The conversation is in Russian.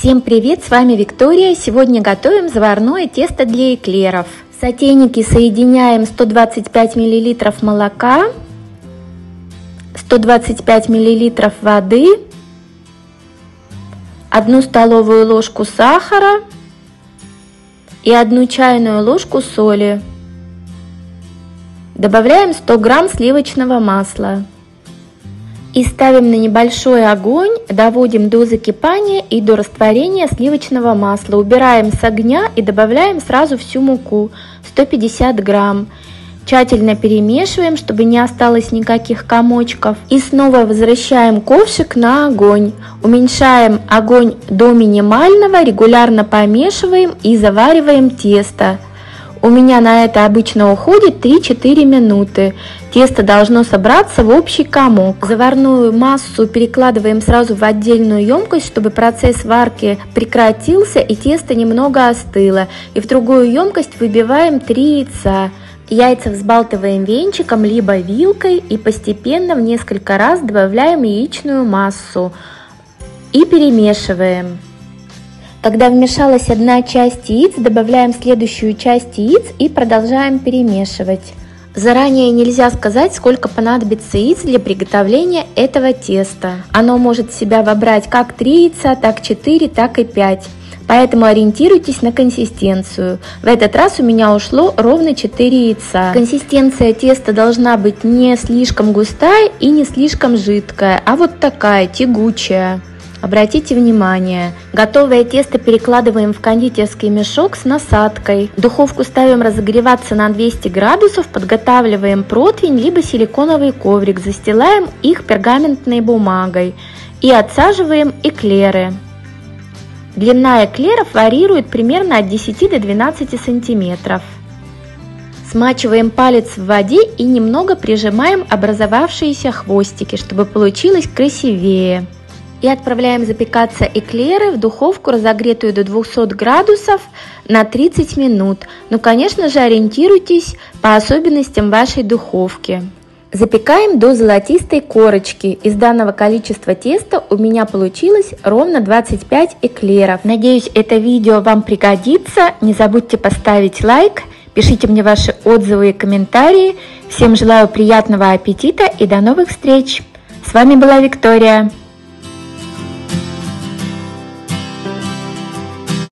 Всем привет, с вами Виктория. Сегодня готовим заварное тесто для эклеров. В сотейнике соединяем 125 мл молока, 125 мл воды, 1 столовую ложку сахара и 1 чайную ложку соли. Добавляем 100 грамм сливочного масла. И ставим на небольшой огонь, доводим до закипания и до растворения сливочного масла. Убираем с огня и добавляем сразу всю муку, 150 грамм. Тщательно перемешиваем, чтобы не осталось никаких комочков. И снова возвращаем ковшик на огонь. Уменьшаем огонь до минимального, регулярно помешиваем и завариваем тесто. У меня на это обычно уходит 3-4 минуты. Тесто должно собраться в общий комок. Заварную массу перекладываем сразу в отдельную емкость, чтобы процесс варки прекратился и тесто немного остыло. И в другую емкость выбиваем 3 яйца. Яйца взбалтываем венчиком либо вилкой и постепенно в несколько раз добавляем яичную массу и перемешиваем. Когда вмешалась одна часть яиц, добавляем следующую часть яиц и продолжаем перемешивать. Заранее нельзя сказать, сколько понадобится яиц для приготовления этого теста. Оно может в себя вобрать как 3 яйца, так 4, так и 5. Поэтому ориентируйтесь на консистенцию. В этот раз у меня ушло ровно 4 яйца. Консистенция теста должна быть не слишком густая и не слишком жидкая, а вот такая, тягучая. Обратите внимание, готовое тесто перекладываем в кондитерский мешок с насадкой. Духовку ставим разогреваться на 200 градусов, подготавливаем противень либо силиконовый коврик, застилаем их пергаментной бумагой и отсаживаем эклеры. Длина эклеров варьирует примерно от 10 до 12 сантиметров. Смачиваем палец в воде и немного прижимаем образовавшиеся хвостики, чтобы получилось красивее. И отправляем запекаться эклеры в духовку, разогретую до 200 градусов на 30 минут. Ну, конечно же, ориентируйтесь по особенностям вашей духовки. Запекаем до золотистой корочки. Из данного количества теста у меня получилось ровно 25 эклеров. Надеюсь, это видео вам пригодится. Не забудьте поставить лайк, пишите мне ваши отзывы и комментарии. Всем желаю приятного аппетита и до новых встреч! С вами была Виктория.